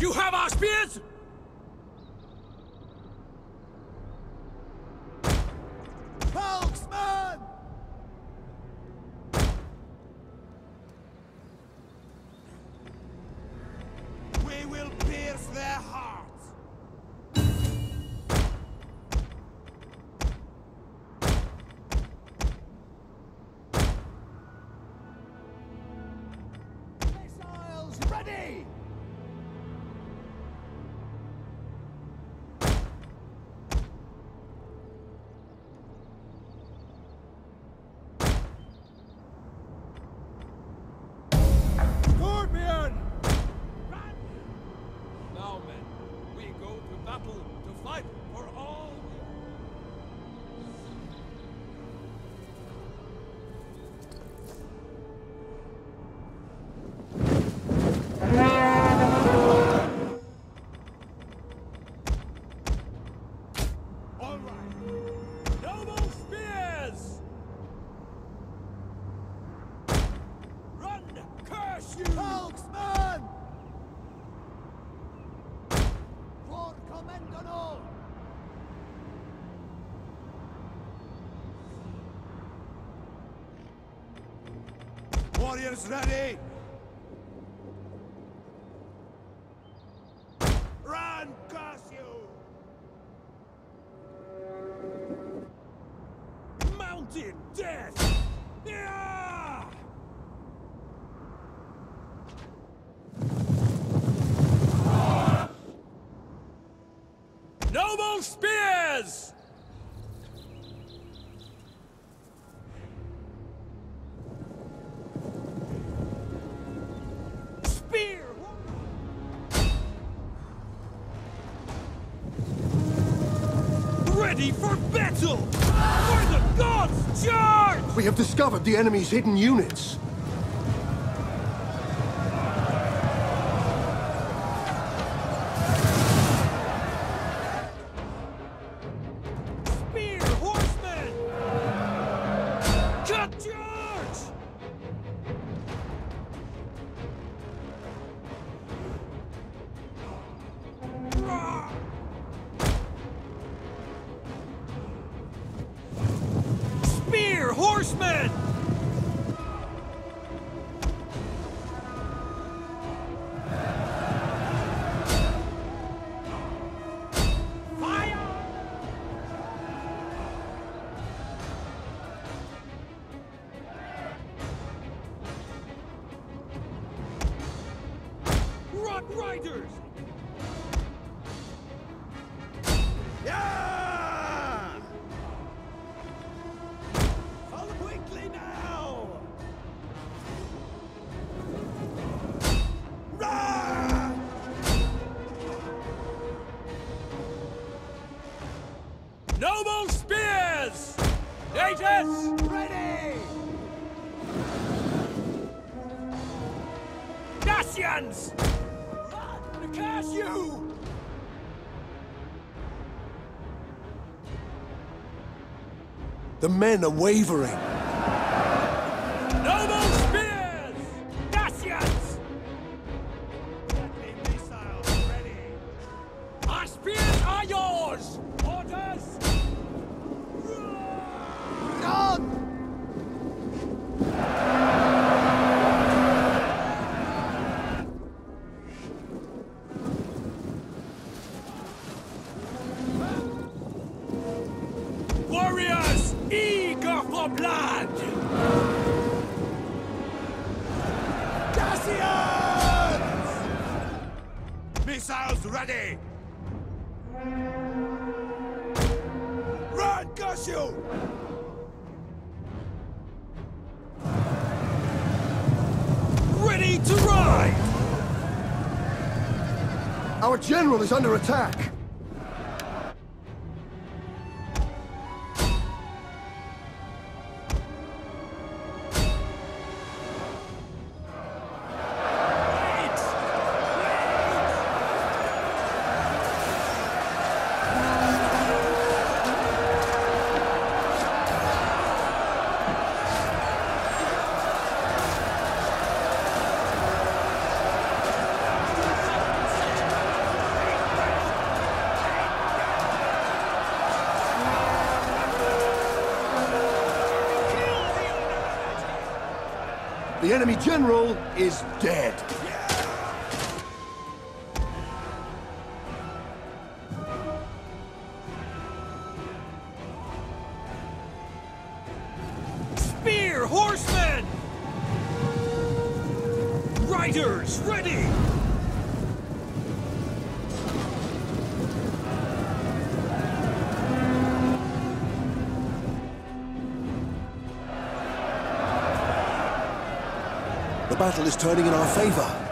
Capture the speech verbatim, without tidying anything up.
You have our spears? Marksman! We will pierce their hearts! Missiles ready! Scorpion! Run! Now, men, we go to battle to fight for all. All right. Noble spears! Run! Curse you! Marksman! For Commendano! Warriors ready! Run, curse you! Mounted death! Yeah! Noble spears! Spear! Ready for battle! For the gods, charge! We have discovered the enemy's hidden units. Spear, horsemen! Cut charge! Rah! Spear, horsemen! Fire! Rock Riders! Yeah! Follow quickly now! Run! Noble spears! Aegis! Ready! Dacians! Run, curse you! The men are wavering. Noble spears! Dacians! Deadly missiles ready! Our spears are yours! Orders! Run! Warriors! Eager for blood! Dacians! Missiles ready! Run, curse you! Ready to ride! Our general is under attack. The enemy general is dead. Spear, horsemen! Riders, ready! The battle is turning in our favor.